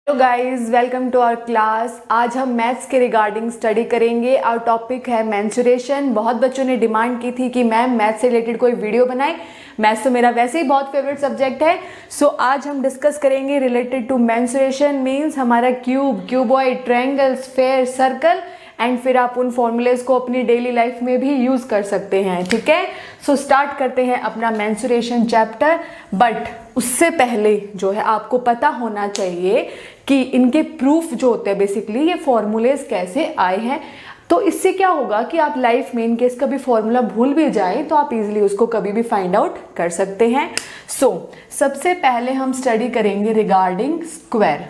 Hello guys, welcome to our class. आज हम maths के रिगार्डिंग स्टडी करेंगे और टॉपिक है मेंस्ट्रुएशन। बहुत बच्चों ने डिमांड की थी कि मैम मैथ्स से रिलेटेड कोई वीडियो बनाए। मैथ्स तो मेरा वैसे ही बहुत फेवरेट सब्जेक्ट है। सो आज हम डिस्कस करेंगे रिलेटेड टू मेंस्ट्रुएशन। मीन्स हमारा cube, cuboid, triangle, sphere, circle and फिर आप उन फॉर्मूलेज को अपनी डेली लाइफ में भी यूज कर सकते हैं। ठीक है, सो स्टार्ट करते हैं अपना मेंस्ट्रुएशन चैप्टर। बट उससे पहले जो है आपको पता होना चाहिए कि इनके प्रूफ जो होते हैं, बेसिकली ये फॉर्मूलेज कैसे आए हैं। तो इससे क्या होगा कि आप लाइफ में इनकेस कभी फॉर्मूला भूल भी जाए तो आप इजीली उसको कभी भी फाइंड आउट कर सकते हैं। सो सबसे पहले हम स्टडी करेंगे रिगार्डिंग स्क्वायर।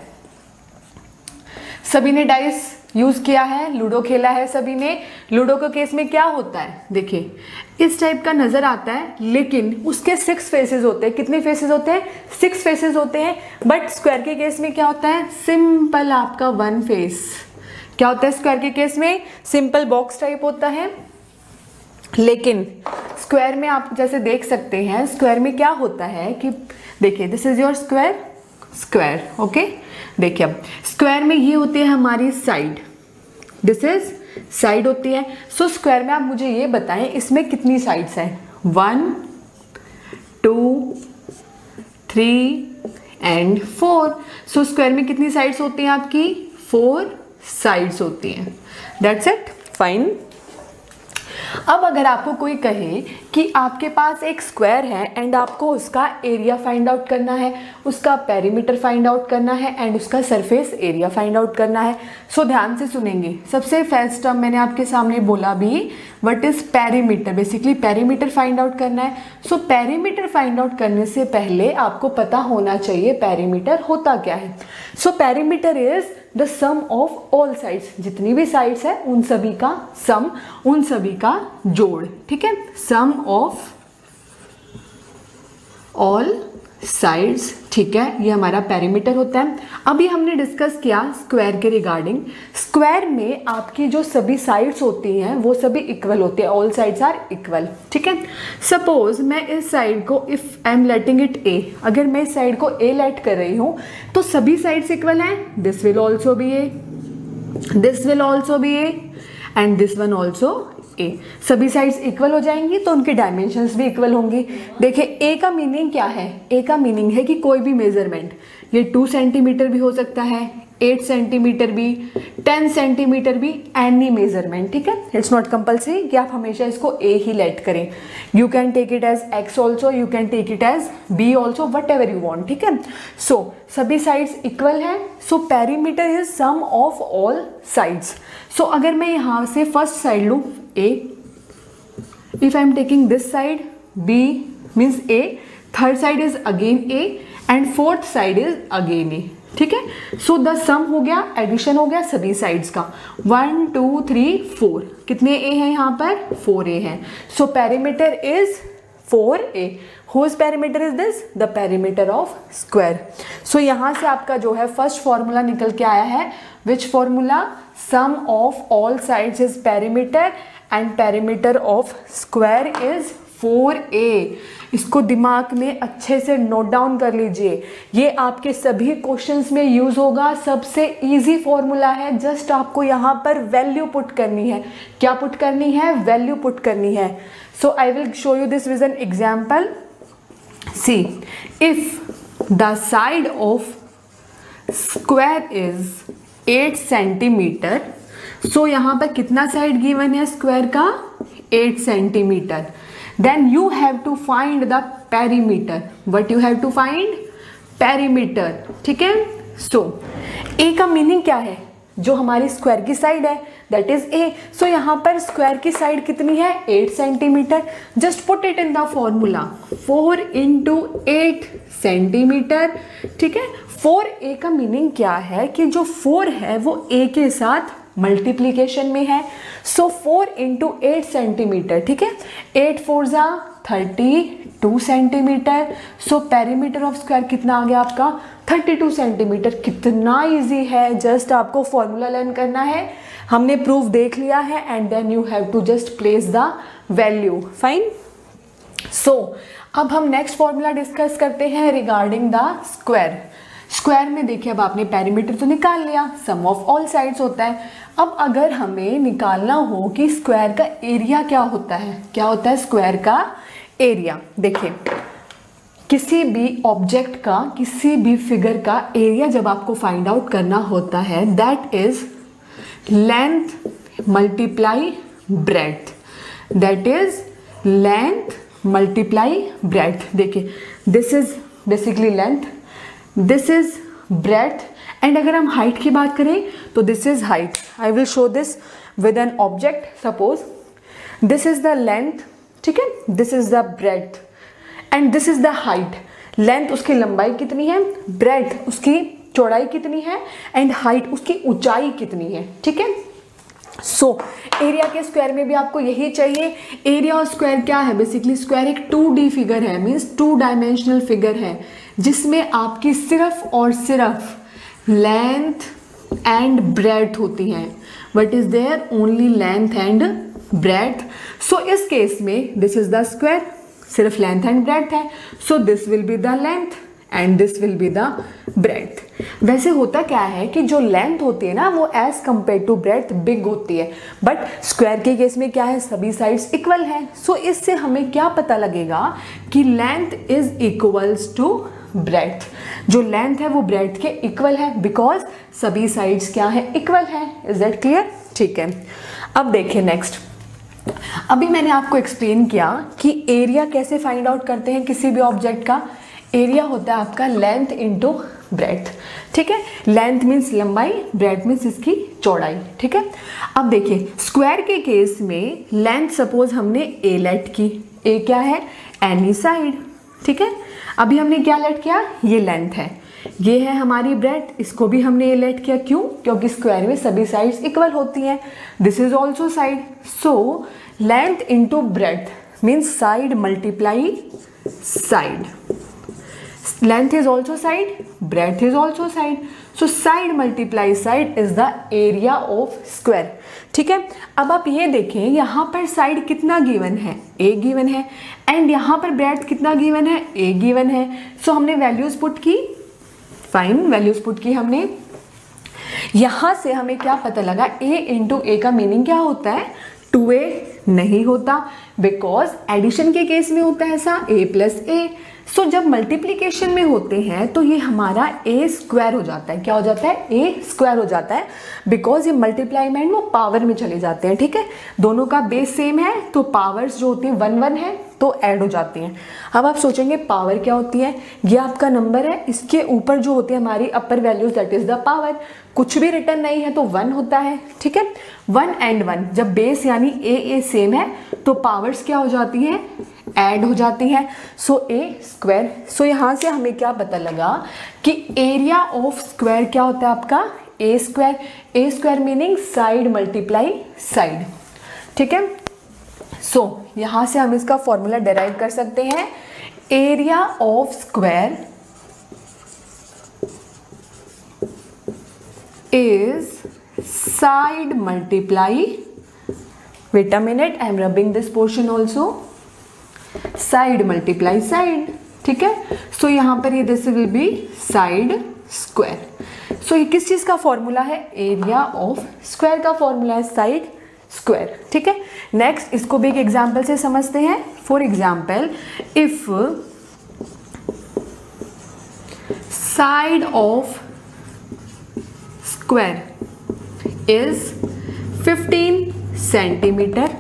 सभी ने डाइस यूज किया है, लूडो खेला है सभी ने। लूडो के केस में क्या होता है, देखिए इस टाइप का नजर आता है, लेकिन उसके 6 फेसेस होते हैं। कितने फेसेस होते हैं? 6 फेसेस होते हैं। बट स्क्वायर के केस में क्या होता है? सिंपल आपका 1 फेस। क्या होता है स्क्वायर के केस में? सिंपल बॉक्स टाइप होता है। लेकिन स्क्वायर में आप जैसे देख सकते हैं, स्क्वायर में क्या होता है कि देखिए this is your square, square. Okay, देखिए अब स्क्वायर में ये होती है हमारी साइड, दिस इज साइड होती है। सो स्क्वायर में आप मुझे ये बताएं इसमें कितनी साइड्स हैं? 1 2 3 एंड 4। सो स्क्वायर में कितनी साइड्स होती हैं आपकी? 4 साइड्स होती हैं। That's it, fine. अब अगर आपको कोई कहे कि आपके पास एक स्क्वायर है एंड आपको उसका एरिया फाइंड आउट करना है, उसका पेरीमीटर फाइंड आउट करना है एंड उसका सरफेस एरिया फाइंड आउट करना है। सो ध्यान से सुनेंगे। सबसे फर्स्ट टर्म मैंने आपके सामने बोला भी, what is perimeter. Basically perimeter find out करना है। सो पेरीमीटर फाइंड आउट करने से पहले आपको पता होना चाहिए पेरीमीटर होता क्या है। So perimeter is the sum of all sides. जितनी भी साइड्स है उन सभी का सम, उन सभी का जोड़। ठीक है, सम ऑफ ऑल साइड्स। ठीक है, ये हमारा पेरीमीटर होता है। अभी हमने डिस्कस किया स्क्वायर के रिगार्डिंग। स्क्वायर में आपकी जो सभी साइड्स होती हैं वो सभी इक्वल होती है, ऑल साइड्स आर इक्वल। ठीक है, सपोज मैं इस साइड को, if I am letting it A, अगर मैं इस साइड को ए लेट कर रही हूं तो सभी साइड्स इक्वल हैं। This will also be A, this will also be A and this one also A. सभी साइड्स इक्वल हो जाएंगी तो उनकी डायमेंशंस भी इक्वल होंगी। देखिए ए का मीनिंग क्या है? ए का मीनिंग है कि कोई भी मेजरमेंट, ये 2 सेंटीमीटर भी हो सकता है, 8 सेंटीमीटर भी, 10 सेंटीमीटर भी, एनी मेजरमेंट। ठीक है, इट्स नॉट कंपल्सरी कि आप हमेशा इसको ए ही लेट करें। You can take it as X also, you can take it as B also, whatever you want. ठीक है, सो सभी साइड्स इक्वल हैं। So perimeter is sum of all sides. So अगर मैं यहाँ से फर्स्ट साइड लूँ A, if I am taking this side B means A, third side is again A and fourth side is again A. ठीक है, so the सम हो गया, addition हो गया सभी साइड्स का। 1 2 3 4। कितने A हैं यहाँ पर? 4A हैं। So perimeter is 4A। Whose perimeter is this? The perimeter of square. So यहाँ से आपका जो है फर्स्ट फॉर्मूला निकल के आया है। Which formula? Sum of all sides is perimeter and perimeter of square is 4A। इसको दिमाग में अच्छे से नोट डाउन कर लीजिए, ये आपके सभी क्वेश्चंस में यूज होगा। सबसे इजी फॉर्मूला है, जस्ट आपको यहाँ पर वैल्यू पुट करनी है। क्या पुट करनी है? वैल्यू पुट करनी है। So I will show you this with an example. See, if the side of square is 8 centimetre, so यहाँ पर कितना साइड गिवन है स्क्वायर का? 8 centimetre. Then you have to find the perimeter. What you have to find? Perimeter. ठीक है, so ए का meaning क्या है? जो हमारी स्क्वायर की साइड है दैट इज ए। सो यहाँ पर स्क्वायर की साइड कितनी है? 8 centimetre. Just put it in the formula, 4 × 8 centimetre. ठीक है, 4A का मीनिंग क्या है कि जो 4 है वो A के साथ मल्टीप्लीकेशन में है। So 4 × 8 centimetre. ठीक है, 8 4 जा 32 centimetre. So perimeter of square कितना आ गया आपका? 32 सेंटीमीटर। कितना इजी है, जस्ट आपको फॉर्मूला लर्न करना है। हमने प्रूफ देख लिया है and then you have to just place the value. Fine. So अब हम नेक्स्ट फॉर्मूला डिस्कस करते हैं रिगार्डिंग द स्क्वायर। स्क्वायर में देखिए अब आपने पेरीमीटर तो निकाल लिया, सम ऑफ ऑल साइड्स होता है। अब अगर हमें निकालना हो कि स्क्वायर का एरिया क्या होता है, क्या होता है स्क्वायर का एरिया, देखिए किसी भी ऑब्जेक्ट का, किसी भी फिगर का एरिया जब आपको फाइंड आउट करना होता है, that is length multiply breadth, that is length multiply breadth. देखिए this is basically length, this is breadth, and अगर हम हाइट की बात करें तो this is height. I will show this with an object, suppose this is the length, ठीक है, this is the breadth and this is the height. Length उसकी लंबाई कितनी है, ब्रेड्थ उसकी चौड़ाई कितनी है, एंड हाइट उसकी ऊंचाई कितनी है, ठीक है। सो एरिया के स्क्वायर में भी आपको यही चाहिए। एरिया और स्क्वायर क्या है, बेसिकली स्क्वायर एक 2D फिगर है, मीन्स 2 डायमेंशनल फिगर है, जिसमें आपकी सिर्फ और सिर्फ लेंथ एंड ब्रेड्थ होती हैं। What is there, only length and breadth. So इस केस में दिस इज द स्क्वायर, सिर्फ लेंथ एंड ब्रेड्थ है, so this will be the length and this will be the breadth. वैसे होता क्या है कि जो लेंथ होती है ना वो as compare to breadth big होती है, बट स्क्वायर के केस में क्या है, सभी साइड्स इक्वल है। सो इससे हमें क्या पता लगेगा कि length is equals to breadth. जो लेंथ है वो ब्रेड्थ के इक्वल है, बिकॉज सभी साइड्स क्या है, इक्वल है। इज दैट क्लियर, ठीक है। अब देखिए नेक्स्ट, अभी मैंने आपको एक्सप्लेन किया कि एरिया कैसे फाइंड आउट करते हैं किसी भी ऑब्जेक्ट का। एरिया होता है आपका लेंथ इंटू ब्रेड्थ, ठीक है। लेंथ मीन्स लंबाई, ब्रेड्थ मीन्स इसकी चौड़ाई, ठीक है। अब देखिए स्क्वायर के केस में लेंथ सपोज हमने ए लेट की, ए क्या है, एनी साइड, ठीक है। अभी हमने क्या लेट किया, ये लेंथ है, ये है हमारी ब्रेड्थ, इसको भी हमने ए लेट किया, क्यों, क्योंकि स्क्वायर में सभी साइड्स इक्वल होती हैं। This is also side, so length into breadth means side multiply side. Length is also side, breadth is also side, so side multiply side is the area of square, ठीक है। अब आप ये देखें यहाँ पर साइड कितना गिवन है, a गिवन है, एंड यहाँ पर ब्रेड्थ कितना गिवन है, a गिवन है। सो हमने वैल्यूज पुट की, फाइन, वैल्यूज पुट की हमने। यहाँ से हमें क्या पता लगा, a इंटू ए का मीनिंग क्या होता है, 2a नहीं होता, बिकॉज एडिशन के केस में होता है ऐसा a प्लस ए। सो जब मल्टीप्लीकेशन में होते हैं तो ये हमारा ए स्क्वायर हो जाता है, क्या हो जाता है, ए स्क्वायर हो जाता है, बिकॉज ये मल्टीप्लाई में वो पावर में चले जाते हैं, ठीक है। दोनों का बेस सेम है तो पावर्स जो होती हैं 1 1 है तो ऐड हो जाती हैं। अब आप सोचेंगे पावर क्या होती है, ये आपका नंबर है, इसके ऊपर जो होती है हमारी upper values that is the power. कुछ भी रिटर्न नहीं है तो 1 होता है, ठीक है। 1 एंड 1 जब बेस यानी ए सेम है तो पावर्स क्या हो जाती हैं, ऐड हो जाती है, सो ए स्क्वायर। सो यहाँ से हमें क्या पता लगा कि एरिया ऑफ स्क्वायर क्या होता है आपका, A square. A square meaning side multiply side, ठीक है। सो यहाँ से हम इसका फॉर्मूला डेराइव कर सकते हैं, area of square is side multiply, wait a minute, I am rubbing this portion also, side multiply side, ठीक है। सो यहाँ पर ये this will be side square. So ये किस चीज का फॉर्मूला है, एरिया ऑफ स्क्वायर का फॉर्मूला है साइड स्क्वायर, ठीक है। नेक्स्ट इसको भी एक एग्जाम्पल से समझते हैं। For example, if side of square is 15 centimetre,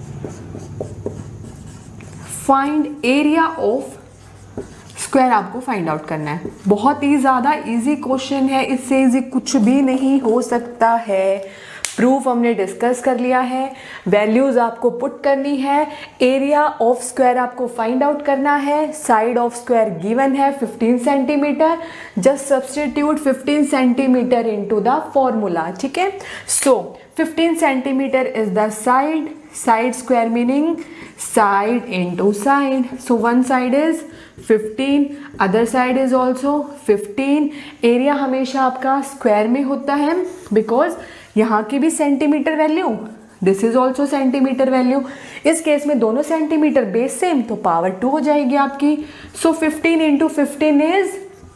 find area of square आपको फाइंड आउट करना है। बहुत ही ज़्यादा इजी क्वेश्चन है, इससे इजी कुछ भी नहीं हो सकता है। प्रूफ हमने डिस्कस कर लिया है, वैल्यूज आपको पुट करनी है, एरिया ऑफ स्क्वायर आपको फाइंड आउट करना है, साइड ऑफ स्क्वायर गिवन है 15 centimetre, just substitute 15 centimetre into the formula, ठीक है। So 15 centimetre is the side, side square meaning side into side, so one side is 15, other side is also 15। Area हमेशा आपका square में होता है because यहाँ की भी centimetre value, this is also centimetre value. इस केस में दोनों सेंटीमीटर बेस सेम तो पावर 2 हो जाएगी आपकी। So 15 into 15 is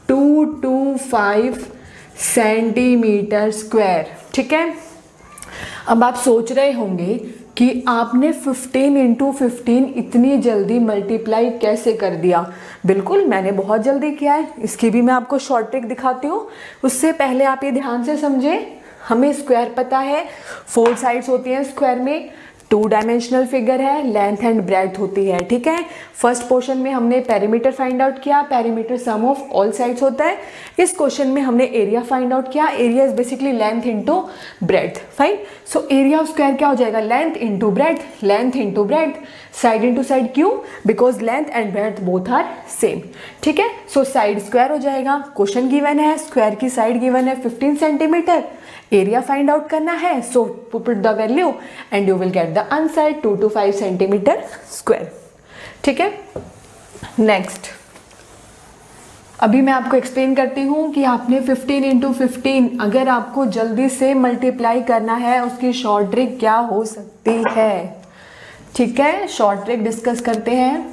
225 centimetre square. ठीक है, अब आप सोच रहे होंगे कि आपने 15 इंटू 15 इतनी जल्दी मल्टीप्लाई कैसे कर दिया। बिल्कुल, मैंने बहुत जल्दी किया है। इसकी भी मैं आपको शॉर्ट ट्रिक दिखाती हूँ। उससे पहले आप ये ध्यान से समझें, हमें स्क्वायर पता है, 4 साइड्स होती हैं स्क्वायर में, 2 डायमेंशनल फिगर है, लेंथ एंड ब्रेड्थ होती है। ठीक है, फर्स्ट पोर्शन में हमने पेरीमीटर फाइंड आउट किया, perimeter sum of all sides होता है। इस क्वेश्चन में हमने एरिया फाइंड आउट किया, area is basically length into breadth. Fine, so area of square क्या हो जाएगा, length into breadth, length into breadth, side into side, क्यों, because length and breadth both are same. ठीक है, सो side square हो जाएगा। Question given है, square की साइड गिवन है 15 सेंटीमीटर, एरिया फाइंड आउट करना है, so put the value and you will get the answer 225 centimetre square. ठीक है, नेक्स्ट अभी मैं आपको एक्सप्लेन करती हूँ कि आपने 15 इंटू 15 अगर आपको जल्दी से मल्टीप्लाई करना है, उसकी शॉर्ट ट्रिक क्या हो सकती है। ठीक है, शॉर्ट ट्रिक डिस्कस करते हैं।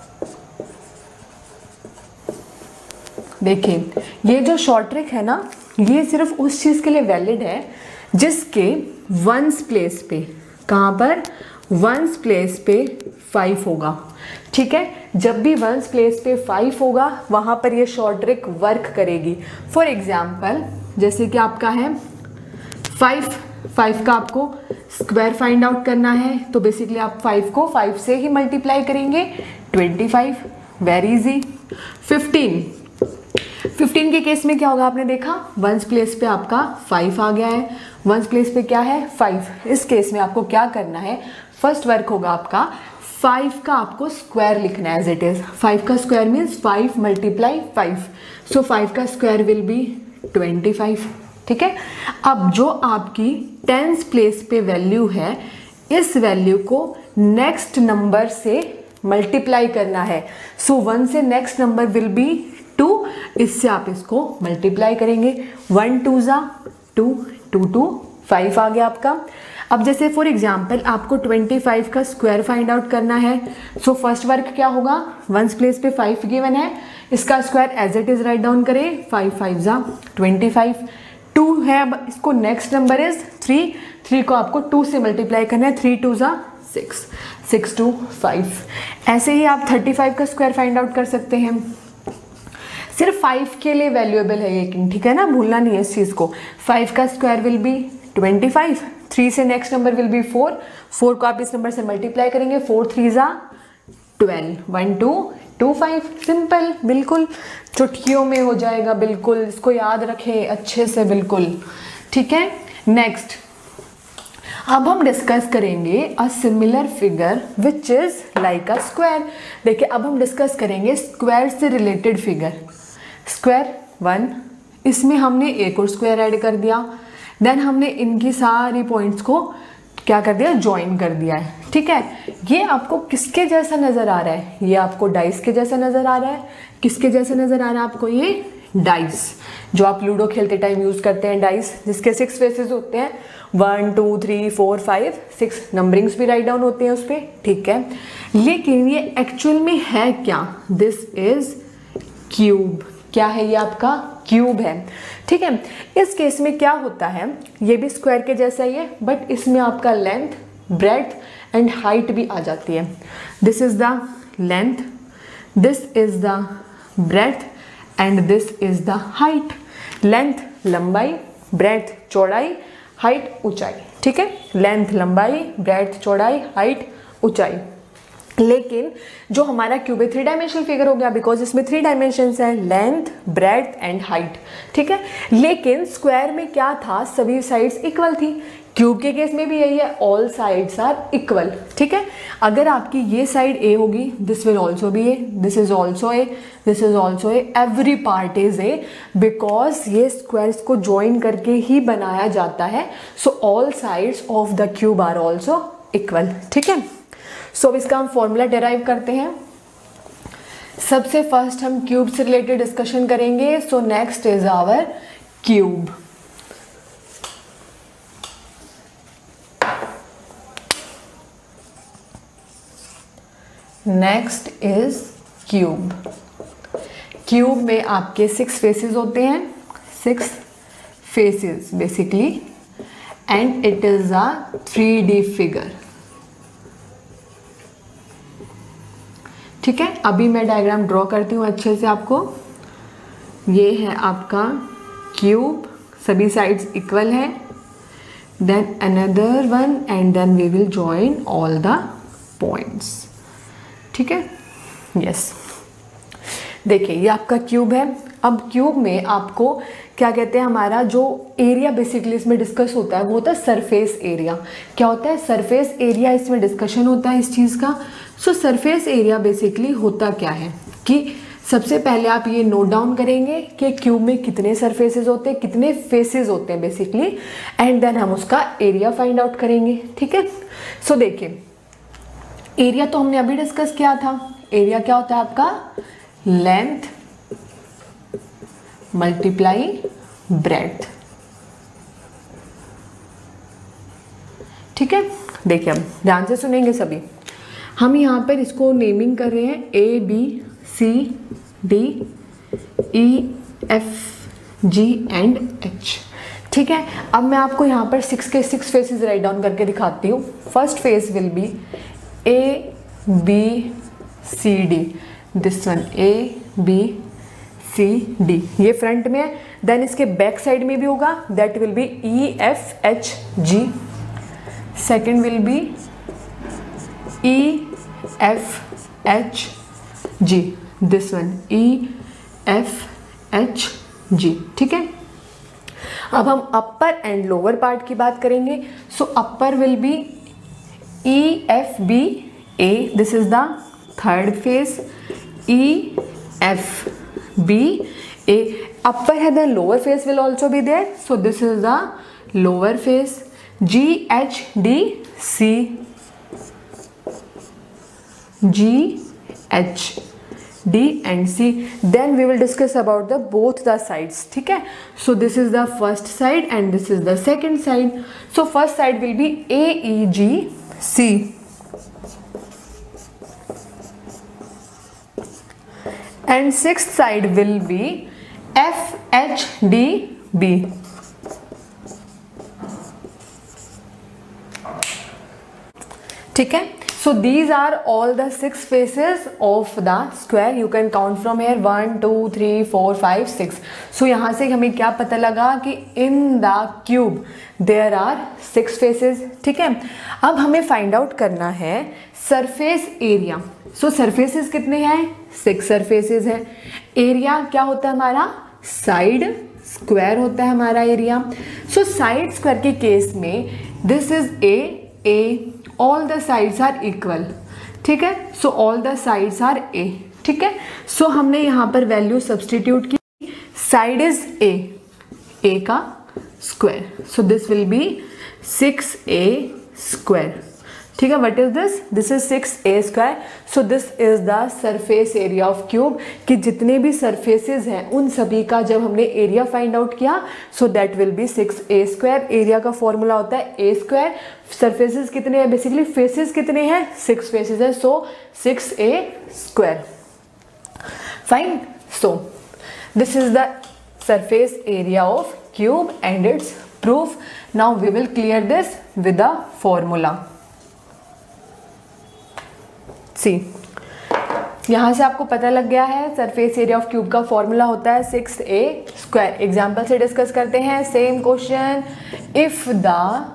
देखिए, ये जो शॉर्ट ट्रिक है ना, ये सिर्फ उस चीज़ के लिए वैलिड है जिसके वंस प्लेस पे, कहाँ पर, वंस प्लेस पे 5 होगा। ठीक है, जब भी वंस प्लेस पे 5 होगा वहाँ पर ये शॉर्ट ट्रिक वर्क करेगी। फॉर एग्जाम्पल, जैसे कि आपका है 5 का आपको स्क्वायर फाइंड आउट करना है, तो बेसिकली आप 5 को 5 से ही मल्टीप्लाई करेंगे, 25, वेरी इजी। 15 के केस में क्या होगा, आपने देखा वंस प्लेस पे आपका 5 आ गया है, वंस प्लेस पे क्या है 5। इस केस में आपको क्या करना है, फर्स्ट वर्क होगा आपका 5 का आपको स्क्वायर लिखना है एज इट इज। 5 का स्क्वायर मीन्स 5 मल्टीप्लाई 5, सो 5 का स्क्वायर विल बी 25। ठीक है, अब जो आपकी टेंस प्लेस पे वैल्यू है, इस वैल्यू को नेक्स्ट नंबर से मल्टीप्लाई करना है, सो 1 से नेक्स्ट नंबर विल बी 2, इससे आप इसको मल्टीप्लाई करेंगे। 1 2 जा 2, 2 2 5 आ गया आपका। अब जैसे फॉर एग्जांपल आपको 25 का स्क्वायर फाइंड आउट करना है, सो फर्स्ट वर्क क्या होगा, वंस प्लेस पे 5 गिवन है, इसका square as it is write down करें, 5 5 जा 25, 2 है, अब इसको नेक्स्ट नंबर इज 3 को आपको 2 से मल्टीप्लाई करना है, 3 2 जा 6, 6 2 5। ऐसे ही आप 35 का स्क्वायर फाइंड आउट कर सकते हैं। सिर्फ 5 के लिए वैल्यूएबल है ये, ठीक है ना, भूलना नहीं है इस चीज़ को। 5 का स्क्वायर विल बी 25, 3 से नेक्स्ट नंबर विल बी 4 को आप इस नंबर से मल्टीप्लाई करेंगे, 4 3 जा 12, 1 2 2 5। सिंपल, बिल्कुल चुटकियों में हो जाएगा, बिल्कुल इसको याद रखें अच्छे से, बिल्कुल ठीक है। नेक्स्ट अब हम डिस्कस करेंगे a similar figure which is like a square. देखिए, अब हम डिस्कस करेंगे स्क्वायर से रिलेटेड फिगर। स्क्वायर 1, इसमें हमने एक और स्क्वायर ऐड कर दिया, देन हमने इनकी सारी पॉइंट्स को क्या कर दिया, ज्वाइन कर दिया है। ठीक है, ये आपको किसके जैसा नजर आ रहा है, ये आपको डाइस के जैसा नजर आ रहा है। किसके जैसा नजर आ रहा है आपको, ये डाइस, जो आप लूडो खेलते टाइम यूज करते हैं, डाइस जिसके 6 फेसेस होते हैं, 1 2 3 4 5 6 नंबरिंग्स भी राइट डाउन होते हैं उस पर। ठीक है, लेकिन ये एक्चुअल में है क्या, दिस इज क्यूब। क्या है, ये आपका क्यूब है। ठीक है, इस केस में क्या होता है, ये भी स्क्वायर के जैसा ही है, बट इसमें आपका लेंथ, ब्रेड्थ एंड हाइट भी आ जाती है। This is the length, this is the breadth and this is the height. Length लंबाई, ब्रेड्थ चौड़ाई, हाइट ऊंचाई। ठीक है, लेंथ लंबाई, ब्रेड्थ चौड़ाई, हाइट ऊंचाई। लेकिन जो हमारा क्यूब है 3 डायमेंशनल फिगर हो गया, बिकॉज इसमें 3 डायमेंशंस हैं, लेंथ, ब्रेड्थ एंड हाइट। ठीक है, लेकिन स्क्वायर में क्या था, सभी साइड्स इक्वल थी। क्यूब के केस में भी यही है, ऑल साइड्स आर इक्वल। ठीक है, अगर आपकी ये साइड ए होगी, this will also be A, this is also A, this is also A, every part is A, because ये स्क्वायर्स को ज्वाइन करके ही बनाया जाता है। So all sides of the cube are also equal. ठीक है, सो इसका हम फॉर्मूला डेराइव करते हैं। सबसे फर्स्ट हम क्यूब से रिलेटेड डिस्कशन करेंगे। So next is our cube. Next is cube. Cube में आपके 6 फेसेस होते हैं, 6 faces basically, and it is a 3D figure. ठीक है, अभी मैं डायग्राम ड्रॉ करती हूँ अच्छे से आपको। ये है आपका क्यूब, सभी साइड्स इक्वल है, then another one and then we will join all the points. ठीक है, यस। देखिए ये आपका क्यूब है। अब क्यूब में आपको क्या कहते हैं, हमारा जो एरिया बेसिकली इसमें डिस्कस होता है वो होता है सरफेस एरिया। क्या होता है, सरफेस एरिया, इसमें डिस्कशन होता है इस चीज़ का। सो सरफेस एरिया बेसिकली होता क्या है कि सबसे पहले आप ये नोट डाउन करेंगे कि क्यूब में कितने सरफेसेस होते हैं, कितने फेसेस होते हैं बेसिकली, एंड देन हम उसका एरिया फाइंड आउट करेंगे। ठीक है, सो देखिए एरिया तो हमने अभी डिस्कस किया था। एरिया क्या होता है आपका, लेंथ मल्टीप्लाई ब्रेड्थ। ठीक है, देखिए अब ध्यान से सुनेंगे सभी। हम यहाँ पर इसको नेमिंग कर रहे हैं ABCD EFG एंड H। ठीक है, अब मैं आपको यहाँ पर 6 के 6 फेसेस राइट डाउन करके दिखाती हूँ। First face will be ABCD, this one ABCD, ये फ्रंट में है। देन इसके बैक साइड में भी होगा, that will be EFHG। Second will be EFHG, this one EFHG। ठीक है, अब हम अपर एंड लोअर पार्ट की बात करेंगे। So upper will be EFBA, this is the third face, EFBA upper है, then lower face will also be there, so this is the lower face, GHDC, GHD and C, then we will discuss about the both the sides। ठीक है, so this is the first side and this is the second side। so first side will be AEGC, and sixth side will be FHDB। ठीक है, so these are all the 6 faces of the square। you can count from here 1 2 3 4 5 6। so यहाँ से हमें क्या पता लगा कि in the cube there are 6 faces। ठीक है, अब हमें फाइंड आउट करना है सरफेस एरिया। सो सरफेसेस कितने हैं, 6 सरफेसेस हैं। एरिया क्या होता है हमारा, साइड स्क्वायर होता है हमारा एरिया। सो साइड स्क्वायर के केस में this is A, all the sides are equal. ठीक है, so all the sides are A. ठीक है, सो हमने यहाँ पर वैल्यू सब्सटीट्यूट की, साइड इज ए का square, so this will be 6A square. ठीक है, what is this, this is 6A square. So this is the surface area of cube, कि जितने भी सरफेसेस हैं उन सभी का जब हमने एरिया फाइंड आउट किया, so that will be 6A square. Area का फॉर्मूला होता है A स्क्वायर। सरफेसेस कितने हैं, बेसिकली फेसेस कितने हैं, 6 फेसेस है, so 6A square. Fine, so this is the surface area of cube and its proof। now we will clear this with the formula। see, यहाँ से आपको पता लग गया है सरफेस एरिया ऑफ क्यूब का फॉर्मूला होता है 6A स्क्वायर। एग्जाम्पल से डिस्कस करते हैं same question. If the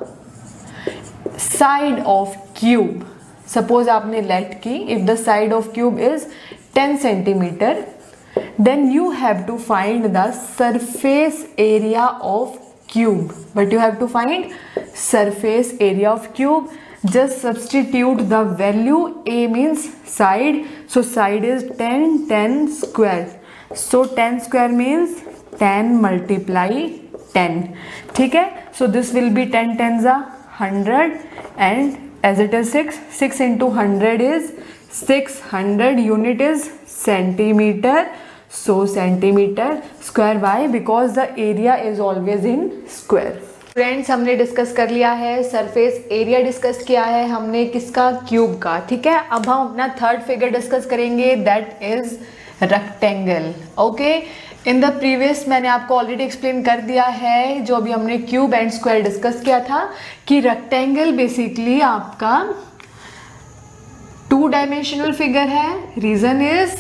side of cube, suppose आपने लेट की, if the side of cube is 10 centimetre, then you have to find the surface area of cube, but you have to find surface area of cube। just substitute the value, A means side, so side is 10 square, so 10 square means 10 multiply 10। ठीक है, so this will be 10 tens are 100, and as it is 6 into 100 is 600, unit is centimeter, so centimeter square। why, because the area is always in square। Friends, हमने discuss कर लिया है surface area, discuss किया है हमने किसका, cube का। ठीक है, अब हम अपना थर्ड फिगर डिस्कस करेंगे, that is rectangle. Okay, in the previous मैंने आपको ऑलरेडी एक्सप्लेन कर दिया है, जो अभी हमने क्यूब एंड स्क्वायर डिस्कस किया था, कि रेक्टेंगल बेसिकली आपका 2 डायमेंशनल फिगर है। Reason is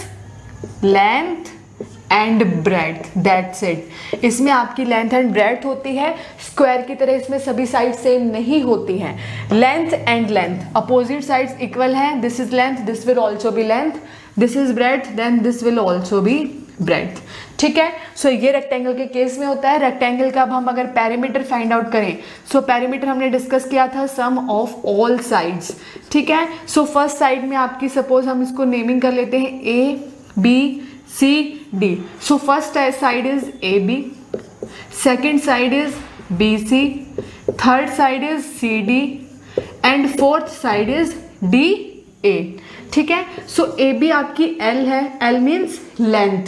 length and breadth, that's it. इसमें आपकी लेंथ एंड ब्रेड्थ होती है। स्क्वायर की तरह इसमें सभी साइड सेम नहीं होती हैं। Length and length opposite sides equal हैं। This is length, this will also be length, this is breadth, then this will also be breadth. ठीक है, सो ये रेक्टेंगल के केस में होता है। रेक्टेंगल का अब हम अगर पेरीमीटर फाइंड आउट करें, सो पेरीमीटर हमने डिस्कस किया था सम ऑफ ऑल साइड्स। ठीक है, सो फर्स्ट साइड में आपकी सपोज हम इसको नेमिंग कर लेते हैं A B C D. So first side is A B, second side is B C, third side is C D and fourth side is D A. ठीक है, so A B आपकी L है, L means length,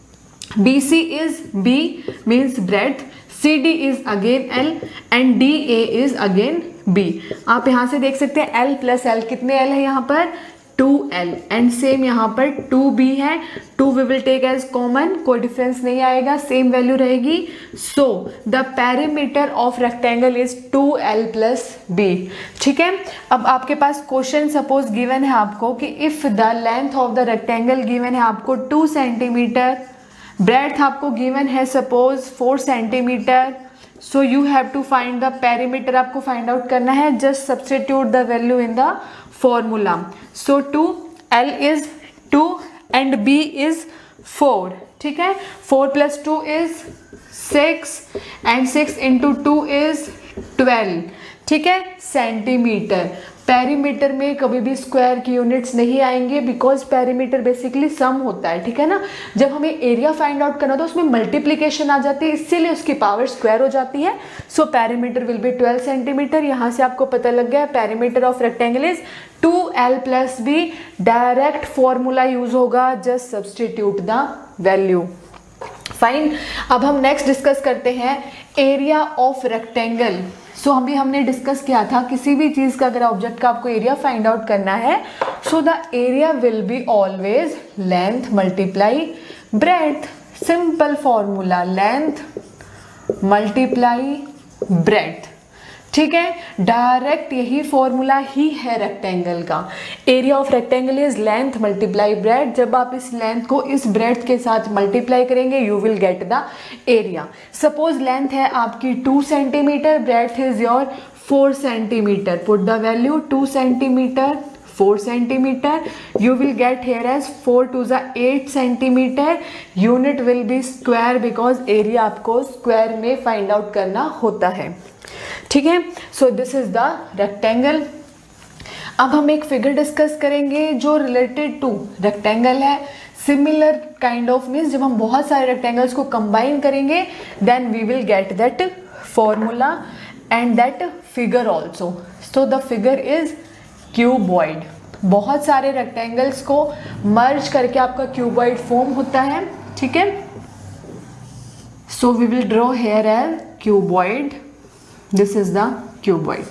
B C is B means breadth, C D is again L and D A is again B. आप यहां से देख सकते हैं एल प्लस एल, कितने एल है यहाँ पर 2L एंड सेम यहाँ पर 2B है। 2 we will take as common, कोई डिफरेंस नहीं आएगा, सेम वैल्यू रहेगी। So the perimeter of rectangle is 2L plus B। ठीक है, अब आपके पास क्वेश्चन सपोज गिवन है आपको कि if the length of the rectangle given है आपको 2 सेंटीमीटर, ब्रेड्थ आपको गिवन है suppose 4 centimetre, so you have to find the perimeter, आपको फाइंड आउट करना है। Just substitute the value in the formula. So 2L is 2 and B is 4। ठीक है, 4 plus 2 is 6 and 6 into 2 is 12। ठीक है, centimetre. Perimeter में कभी भी स्क्वायर की यूनिट्स नहीं आएंगे, बिकॉज पेरीमीटर बेसिकली सम होता है। ठीक है ना, जब हमें एरिया फाइंड आउट करना तो उसमें मल्टीप्लीकेशन आ जाती है, इसीलिए उसकी पावर स्क्वायर हो जाती है। So perimeter will be 12 centimetre. यहाँ से आपको पता लग गया perimeter of rectangle is 2L plus B। Direct formula use होगा, just substitute the value. Fine, अब हम नेक्स्ट डिस्कस करते हैं एरिया ऑफ रेक्टेंगल। सो हमने डिस्कस किया था किसी भी चीज का अगर ऑब्जेक्ट का आपको एरिया फाइंड आउट करना है, so the area will be always length multiply breadth. Simple formula, length multiply breadth. ठीक है, डायरेक्ट यही फॉर्मूला ही है रेक्टेंगल का। Area of rectangle is length multiply breadth. जब आप इस लेंथ को इस ब्रेड्थ के साथ मल्टीप्लाई करेंगे you will get the area. Suppose length है आपकी 2 centimetre, breadth is your 4 centimetre. Put the value 2 centimetre 4 centimetre, you will get here as 4 to the 8 centimetre. Unit will be square because area आपको square में find out करना होता है। ठीक है, so this is the rectangle. अब हम एक फिगर डिस्कस करेंगे जो रिलेटेड टू रेक्टेंगल है। सिमिलर काइंड ऑफ मीन्स जब हम बहुत सारे रेक्टेंगल्स को कंबाइन करेंगे then we will get that formula and that figure also. So the figure is cuboid. बहुत सारे रेक्टेंगल्स को मर्ज करके आपका क्यूबॉइड फॉर्म होता है। ठीक है, so we will draw here as cuboid. This is the cuboid.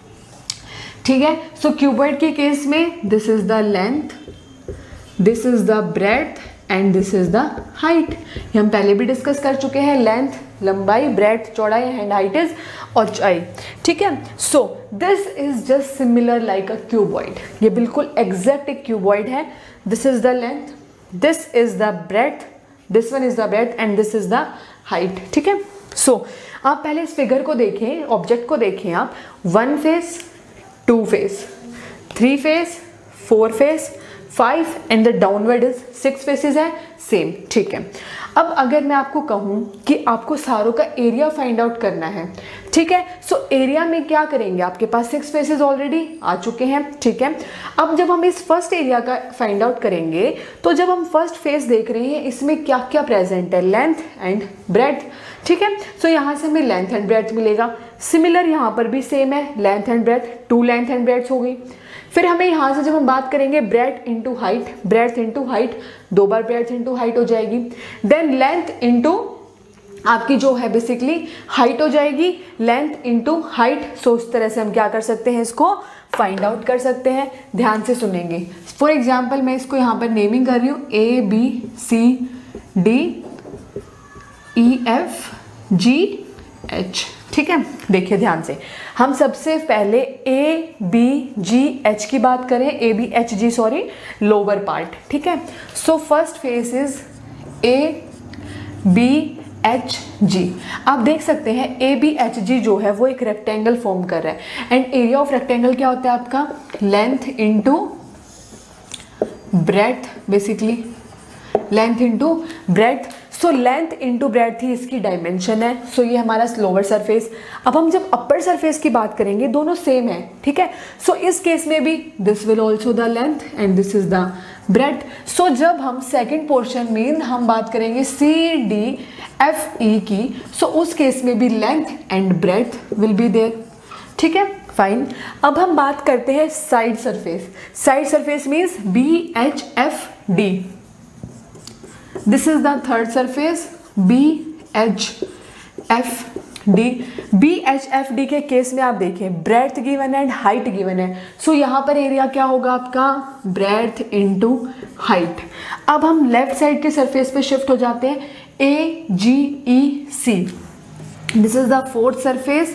ठीक है, सो क्यूबॉइड के केस में this is the length, this is the breadth and this is the height. ये हम पहले भी डिस्कस कर चुके हैं। लेंथ लंबाई, ब्रेड्थ चौड़ाई एंड हाइट इज ऊंचाई। ठीक है, so this is just similar like a cuboid. ये बिल्कुल एग्जैक्ट एक क्यूबॉइड है। This is the length, this is the breadth, this one is the breadth and this is the height. ठीक है, सो आप पहले इस फिगर को देखें, ऑब्जेक्ट को देखें आप। 1 face, 2 face, 3 face, 4 face, 5 and the downward is 6 faces है सेम। ठीक है, अब अगर मैं आपको कहूँ कि आपको सारों का एरिया फाइंड आउट करना है, ठीक है, सो एरिया में क्या करेंगे, आपके पास 6 फेसेस ऑलरेडी आ चुके हैं। ठीक है, अब जब हम इस फर्स्ट एरिया का फाइंड आउट करेंगे तो जब हम फर्स्ट फेस देख रहे हैं इसमें क्या क्या प्रेजेंट है, लेंथ एंड ब्रेड्थ। ठीक है, सो यहाँ से हमें लेंथ एंड ब्रेड्थ मिलेगा। सिमिलर यहाँ पर भी सेम है, length and breadth, 2 length and breadth हो गई। फिर हमें यहाँ से जब हम बात करेंगे breadth into height, breadth into height, 2 बार ब्रेड्थ इंटू हाइट हो जाएगी। देन लेंथ इंटू आपकी जो है बेसिकली हाइट हो जाएगी, लेंथ इंटू हाइट। सो इस तरह से हम क्या कर सकते हैं, इसको फाइंड आउट कर सकते हैं, ध्यान से सुनेंगे। फॉर एग्जाम्पल मैं इसको यहाँ पर नेमिंग कर रही हूँ ABCD EFGH, ठीक है। देखिए ध्यान से, हम सबसे पहले ABGH की बात करें, ABHG सॉरी, लोअर पार्ट, ठीक है। So first face is ABHG। आप देख सकते हैं ABHG जो है वो एक रेक्टेंगल फॉर्म कर रहा है, एंड एरिया ऑफ रेक्टेंगल क्या होता है आपका, length into breadth, basically length into breadth. So length into breadth ही इसकी डायमेंशन है। सो ये हमारा लोअर सरफेस। अब हम जब अपर सरफेस की बात करेंगे, दोनों सेम है, ठीक है। सो इस केस में भी this will also the length and this is the breadth. So जब हम सेकेंड पोर्शन में हम बात करेंगे CDFE की, सो उस केस में भी length and breadth will be there, ठीक है, फाइन। अब हम बात करते हैं side surface. Side surface means BHFD। This is the third surface BHFD। BHFD के केस में आप देखें breadth given and height given है। सो यहाँ पर एरिया क्या होगा आपका, ब्रेड्थ इंटू हाइट। अब हम लेफ्ट साइड के सरफेस पे शिफ्ट हो जाते हैं, AGEC। This is the fourth surface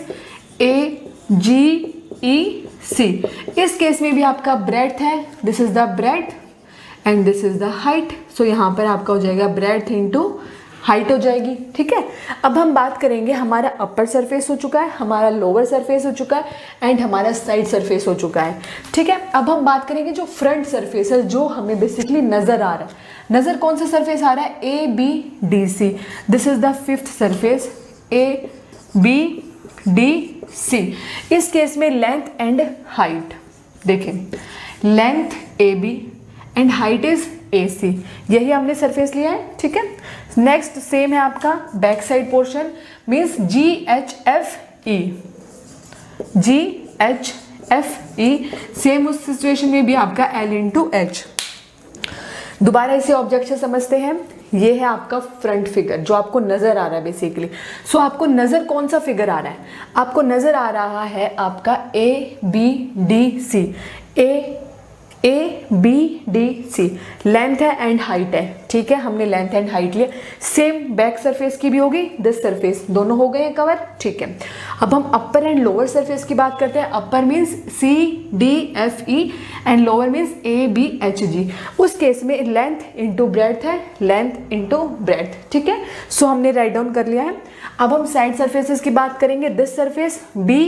AGEC। इस केस में भी आपका ब्रेड्थ है, this is the breadth and this is the height. So यहाँ पर आपका हो जाएगा ब्रेड्थ इंटू हाइट हो जाएगी, ठीक है। अब हम बात करेंगे, हमारा अपर सरफेस हो चुका है, हमारा लोअर सरफेस हो चुका है एंड हमारा साइड सरफेस हो चुका है, ठीक है। अब हम बात करेंगे जो फ्रंट सरफेस है, जो हमें बेसिकली नजर आ रहा है। नजर कौन सा सरफेस आ रहा है, ABDC। This is the fifth surface ABDC। इस केस में लेंथ एंड हाइट देखें, length AB and height is AC। यही हमने सरफेस लिया है, ठीक है। नेक्स्ट सेम है आपका back side portion, means GHFE। GHFE same उस सिचुएशन में भी आपका L इंटू H। दोबारा इसे ऑब्जेक्ट से समझते हैं। ये है आपका फ्रंट फिगर जो आपको नजर आ रहा है बेसिकली। सो आपको नजर कौन सा फिगर आ रहा है, आपको नजर आ रहा है आपका ABDC। ABDC लेंथ है एंड हाइट है, ठीक है। हमने लेंथ एंड हाइट लिया। सेम बैक सरफेस की भी होगी, दिस सरफेस, दोनों हो गए हैं कवर, ठीक है। अब हम अपर एंड लोअर सरफेस की बात करते हैं। Upper means CDFE and lower means ABHG। उस केस में लेंथ इंटू ब्रेड्थ है, लेंथ इंटू ब्रेड्थ, ठीक है। सो हमने राइट डाउन कर लिया है। अब हम साइड सरफेसेस की बात करेंगे। दिस सरफेस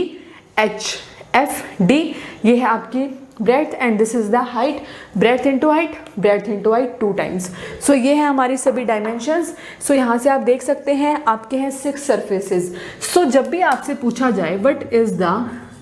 BHFD, ये है आपकी breadth and this is the height, breadth into height, breadth into height 2 times. So ये है हमारी सभी डायमेंशंस। सो यहाँ से आप देख सकते हैं आपके हैं 6 सरफेसेस। सो जब भी आपसे पूछा जाए what is the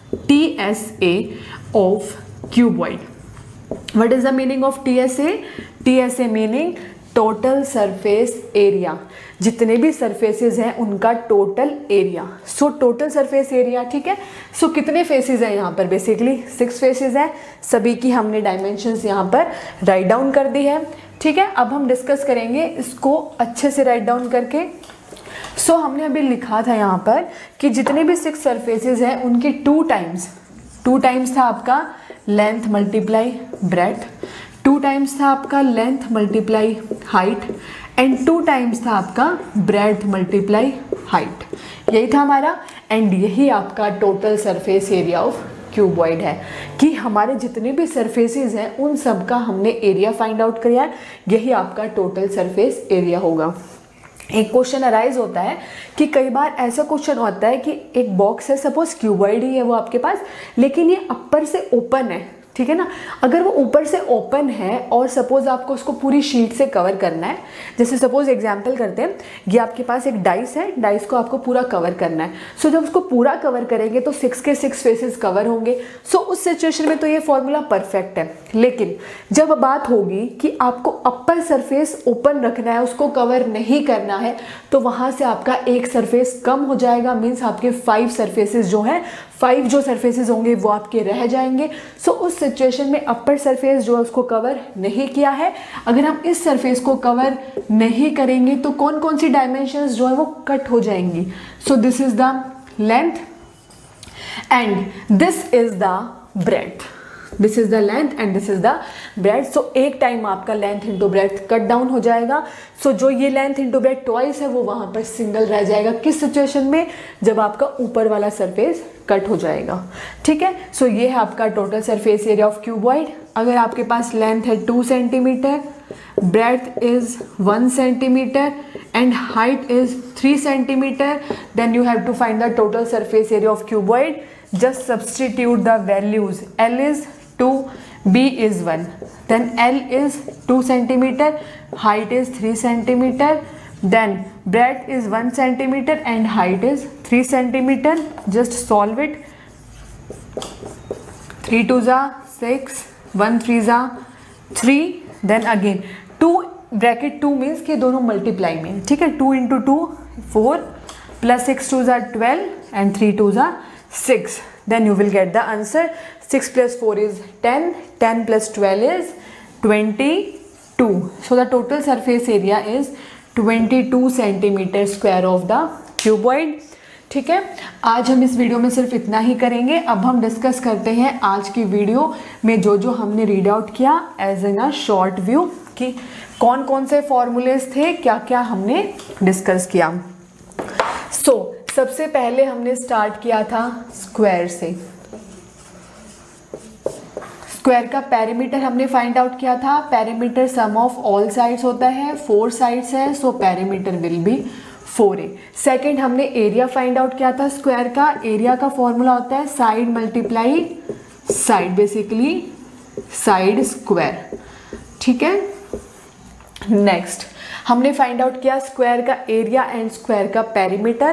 TSA of cuboid, what is the meaning of TSA? TSA meaning total surface area, जितने भी सरफेसेस हैं उनका total area. So total surface area, ठीक है। सो कितने फेसेस हैं यहाँ पर, बेसिकली 6 फेसेस हैं। सभी की हमने डायमेंशंस यहाँ पर राइट डाउन कर दी है, ठीक है। अब हम डिस्कस करेंगे इसको अच्छे से राइट डाउन करके। सो हमने अभी लिखा था यहाँ पर कि जितने भी 6 सरफेसेस हैं उनकी 2 टाइम्स था आपका लेंथ मल्टीप्लाई ब्रेड्थ, 2 टाइम्स था आपका length multiply height and 2 times था आपका ब्रेड्थ मल्टीप्लाई हाइट। यही था हमारा, एंड यही आपका total surface area of cuboid है कि हमारे जितने भी सरफेसेस हैं उन सब का हमने एरिया फाइंड आउट किया है। यही आपका टोटल सरफेस एरिया होगा। एक क्वेश्चन अराइज होता है कि कई बार ऐसा क्वेश्चन होता है कि एक बॉक्स है, सपोज क्यूबॉइड ही है वो आपके पास, लेकिन ये अपर से ओपन है, ठीक है ना। अगर वो ऊपर से ओपन है और सपोज आपको उसको पूरी शीट से कवर करना है, जैसे सपोज एग्जांपल करते हैं, ये आपके पास एक डाइस है, डाइस को आपको पूरा कवर करना है। सो जब उसको पूरा कवर करेंगे तो 6 के 6 फेसेस कवर होंगे। सो उस सिचुएशन में तो ये फॉर्मूला परफेक्ट है। लेकिन जब बात होगी कि आपको अपर सरफेस ओपन रखना है, उसको कवर नहीं करना है, तो वहाँ से आपका एक सरफेस कम हो जाएगा। मीन्स आपके 5 सरफेसेस जो हैं, 5 जो सरफेसेस होंगे वो आपके रह जाएंगे। सो उस सिचुएशन में अपर सरफेस जो है उसको कवर नहीं किया है। अगर हम इस सरफेस को कवर नहीं करेंगे तो कौन कौन सी डायमेंशंस जो है वो कट हो जाएंगी। So this is the length and this is the breadth. This is the length and this is the breadth. So एक टाइम आपका length into breadth cut down हो जाएगा। सो जो ये लेंथ इंटू ब्रेड्थ ट्वाइस है वो वहां पर सिंगल रह जाएगा। किस सिचुएशन में? जब आपका ऊपर वाला सरफेस कट हो जाएगा। ठीक है, सो ये है आपका total surface area of cuboid. अगर आपके पास लेंथ है 2 centimetre, breadth is 1 centimeter and height is 3 centimeter, then you have to find the total surface area of cuboid. Just substitute the values. L is 2, B is 1, then L is 2 centimeter, height is 3 centimeter, then breadth is 1 centimeter and height is 3 centimeter. Just solve it. 3 2s are 6, 1 3s are 3, then again 2 bracket 2 means कि दोनों multiply में। ठीक है, 2 into 2 4 plus 6 2s are 12 and 3 2s are 6. Then you will get the answer. 6 plus 4 is 10, 10 plus 12 is 22. So the total surface area is 22 centimeter square of the cuboid. ठीक है, आज हम इस वीडियो में सिर्फ इतना ही करेंगे। अब हम डिस्कस करते हैं आज की वीडियो में जो जो हमने रीड आउट किया as in a short view कि कौन कौन से फॉर्मूलेज थे, क्या क्या हमने डिस्कस किया। सबसे पहले हमने स्टार्ट किया था स्क्वायर से। स्क्वायर का पेरीमीटर हमने फाइंड आउट किया था। Perimeter sum of all sides होता है, 4 साइड्स है, so perimeter will be 4a। Second हमने एरिया फाइंड आउट किया था स्क्वायर का। एरिया का फॉर्मूला होता है side multiply side, basically side square. ठीक है, नेक्स्ट हमने फाइंड आउट किया स्क्वायर का एरिया एंड स्क्वायर का पेरीमीटर।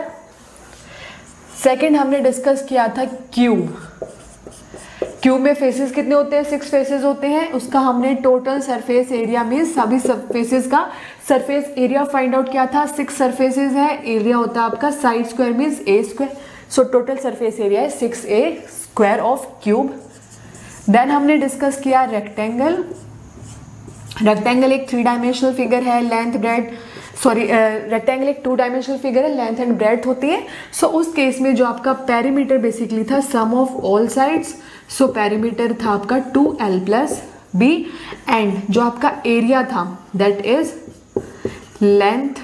सेकेंड हमने डिस्कस किया था क्यूब। क्यूब में फेसेस कितने होते हैं? 6 फेसेस होते हैं। उसका हमने टोटल सरफेस एरिया में सभी फेसेस का सरफेस एरिया फाइंड आउट किया था। 6 सरफेसेस है, एरिया होता है आपका side square means a square. So total surface area है 6a square of cube. Then हमने डिस्कस किया रेक्टेंगल। रेक्टेंगल एक 3 डायमेंशनल फिगर है, लेंथ ब्रेड रेक्टेंगल एक 2 डायमेंशनल फिगर है, लेंथ एंड ब्रेड्थ होती है। सो उस केस में जो आपका पेरीमीटर बेसिकली था sum of all sides, so perimeter था आपका 2l प्लस b एंड जो आपका एरिया था that is length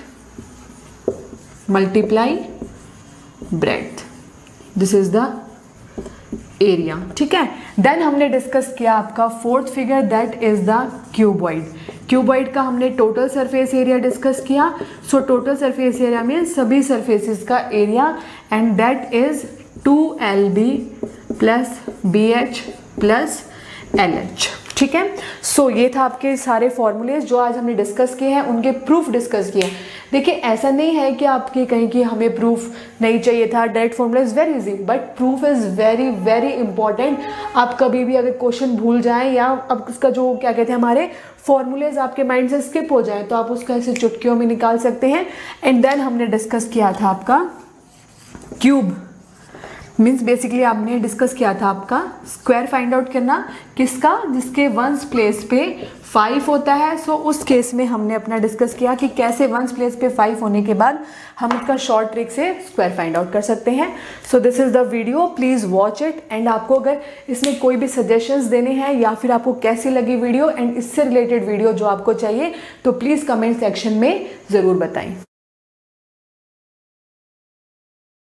multiply breadth. This is the area. ठीक है, देन हमने डिस्कस किया आपका fourth figure that is the cuboid. Cuboid का हमने टोटल सरफेस एरिया डिस्कस किया। सो टोटल सरफेस एरिया में सभी सरफेसेस का area and that is 2lb plus bh plus lh। ठीक है, सो ये था आपके सारे फॉर्मूलेज जो आज हमने डिस्कस किए हैं, उनके प्रूफ डिस्कस किए। देखिए ऐसा नहीं है कि आपके कहीं कि हमें प्रूफ नहीं चाहिए था, direct formula is very easy, but proof is very very important. आप कभी भी अगर क्वेश्चन भूल जाएं या अब उसका जो क्या कहते हैं हमारे फॉर्मूलेज आपके माइंड से स्किप हो जाएं तो आप उसका ऐसे चुटकियों में निकाल सकते हैं। एंड देन हमने डिस्कस किया था आपका क्यूब मीन्स बेसिकली आपने डिस्कस किया था आपका स्क्वायर फाइंड आउट करना किसका, जिसके वंस प्लेस पे 5 होता है। सो उस केस में हमने अपना डिस्कस किया कि कैसे वंस प्लेस पे 5 होने के बाद हम इसका शॉर्ट ट्रिक से स्क्वायर फाइंड आउट कर सकते हैं। So this is the video, please watch it. And आपको अगर इसमें कोई भी सजेशंस देने हैं या फिर आपको कैसी लगी वीडियो एंड इससे रिलेटेड वीडियो जो आपको चाहिए तो प्लीज़ कमेंट सेक्शन में ज़रूर बताएं।